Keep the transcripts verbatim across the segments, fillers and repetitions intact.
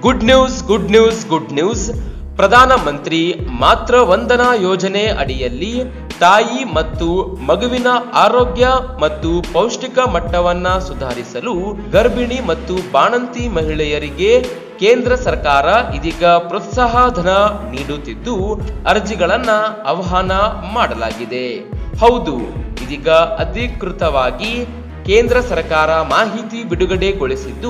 Good news good news good news ಪ್ರಧಾನ ಮಂತ್ರಿ ಮಾತೃ ವಂದನಾ ಯೋಜನೆ ಅಡಿಯಲ್ಲಿ ತಾಯಿ ಮತ್ತು ಮಗುವಿನ ಆರೋಗ್ಯ ಮತ್ತು ಪೌಷ್ಟಿಕ ಮಟ್ಟವನ್ನ ಸುಧಾರಿಸಲು ಗರ್ಭಿಣಿ ಮತ್ತು ಬಾಣಂತಿ ಮಹಿಳೆಯರಿಗೆ ಕೇಂದ್ರ ಸರ್ಕಾರ ಇದೀಗ ಪ್ರೋತ್ಸಾಹ ಧನ ನೀಡುತ್ತಿದ್ದು ಅರ್ಜಿಗಳನ್ನ ಆಹ್ವಾನ ಮಾಡಲಾಗಿದೆ. ಹೌದು, ಇದೀಗ ಅಧಿಕೃತವಾಗಿ ಕೇಂದ್ರ ಸರ್ಕಾರ ಮಾಹಿತಿ ಬಿಡುಗಡೆಗೊಳಿಸಿದ್ದು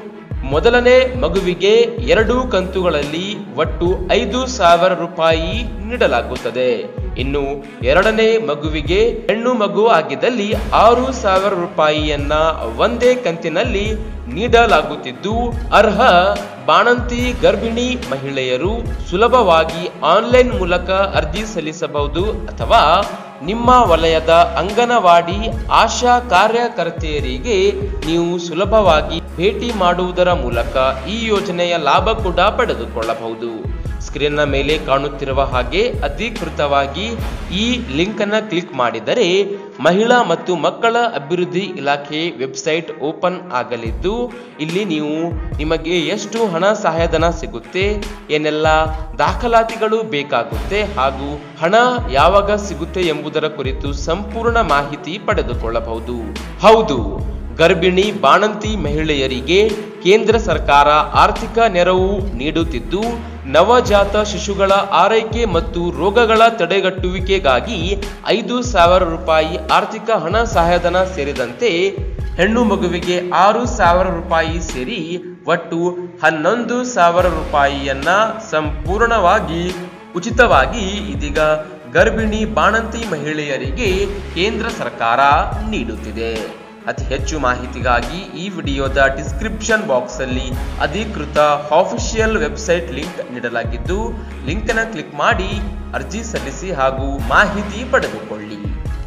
ಮೊದಲನೇ ಮಗುವಿಗೆ ಎರಡು ಕಂತುಗಳಲ್ಲಿ ಒಟ್ಟು ಐದು ಸಾವಿರ ರೂಪಾಯಿ ನೀಡಲಾಗುತ್ತದೆ. ಇನ್ನು ಎರಡನೇ ಮಗುವಿಗೆ ಹೆಣ್ಣು ಮಗು ಆಗಿದ್ದಲ್ಲಿ ಆರು ಸಾವಿರ ರೂಪಾಯಿಯನ್ನ ಒಂದೇ ಕಂತಿನಲ್ಲಿ ನೀಡಲಾಗುತ್ತಿದ್ದು ಅರ್ಹ ಬಾಣಂತಿ ಗರ್ಭಿಣಿ ಮಹಿಳೆಯರು ಸುಲಭವಾಗಿ ಆನ್ಲೈನ್ ಮೂಲಕ ಅರ್ಜಿ ಸಲ್ಲಿಸಬಹುದು ಅಥವಾ ನಿಮ್ಮ ವಲಯದ ಅಂಗನವಾಡಿ ಆಶಾ ಕಾರ್ಯಕರ್ತೆಯರಿಗೆ ನೀವು ಸುಲಭವಾಗಿ ಭೇಟಿ ಮಾಡುವುದರ ಮೂಲಕ ಈ ಯೋಜನೆಯ ಲಾಭ ಕೂಡ ಪಡೆದುಕೊಳ್ಳಬಹುದು. ಸ್ಕ್ರೀನ್ನ ಮೇಲೆ ಕಾಣುತ್ತಿರುವ ಹಾಗೆ ಅಧಿಕೃತವಾಗಿ ಈ ಲಿಂಕ್ ಅನ್ನು ಕ್ಲಿಕ್ ಮಾಡಿದರೆ ಮಹಿಳಾ ಮತ್ತು ಮಕ್ಕಳ ಅಭಿವೃದ್ಧಿ ಇಲಾಖೆ ವೆಬ್ಸೈಟ್ ಓಪನ್ ಆಗಲಿದ್ದು ಇಲ್ಲಿ ನೀವು ನಿಮಗೆ ಎಷ್ಟು ಹಣ ಸಹಾಯಧನ ಸಿಗುತ್ತೆ, ಏನೆಲ್ಲ ದಾಖಲಾತಿಗಳು ಬೇಕಾಗುತ್ತೆ ಹಾಗೂ ಹಣ ಯಾವಾಗ ಸಿಗುತ್ತೆ ಎಂಬುದರ ಕುರಿತು ಸಂಪೂರ್ಣ ಮಾಹಿತಿ ಪಡೆದುಕೊಳ್ಳಬಹುದು. ಹೌದು, ಗರ್ಭಿಣಿ ಬಾಣಂತಿ ಮಹಿಳೆಯರಿಗೆ ಕೇಂದ್ರ ಸರ್ಕಾರ ಆರ್ಥಿಕ ನೆರವು ನೀಡುತ್ತಿದ್ದು ನವಜಾತ ಶಿಶುಗಳ ಆರೈಕೆ ಮತ್ತು ರೋಗಗಳ ತಡೆಗಟ್ಟುವಿಕೆಗಾಗಿ ಐದು ಸಾವಿರ ರೂಪಾಯಿ ಆರ್ಥಿಕ ಹಣ ಸಹಾಯಧನ ಸೇರಿದಂತೆ ಹೆಣ್ಣು ಮಗುವಿಗೆ ಆರು ಸಾವಿರ ರೂಪಾಯಿ ಸೇರಿ ಒಟ್ಟು ಹನ್ನೊಂದು ಸಾವಿರ ರೂಪಾಯಿಯನ್ನ ಸಂಪೂರ್ಣವಾಗಿ ಉಚಿತವಾಗಿ ಇದೀಗ ಗರ್ಭಿಣಿ ಬಾಣಂತಿ ಮಹಿಳೆಯರಿಗೆ ಕೇಂದ್ರ ಸರ್ಕಾರ ನೀಡುತ್ತಿದೆ. ಅತಿ ಹೆಚ್ಚು ಮಾಹಿತಿಗಾಗಿ ಈ ವಿಡಿಯೋದ ಡಿಸ್ಕ್ರಿಪ್ಷನ್ ಬಾಕ್ಸ್ ಅಲ್ಲಿ ಅಧಿಕೃತ ಆಫಿಷಿಯಲ್ ವೆಬ್ಸೈಟ್ ಲಿಂಕ್ ನೀಡಲಾಗಿದ್ದು ಲಿಂಕ್ ಅನ್ನು ಕ್ಲಿಕ್ ಮಾಡಿ ಅರ್ಜಿ ಸಲ್ಲಿಸಿ ಹಾಗೂ ಮಾಹಿತಿ ಪಡೆದುಕೊಳ್ಳಿ.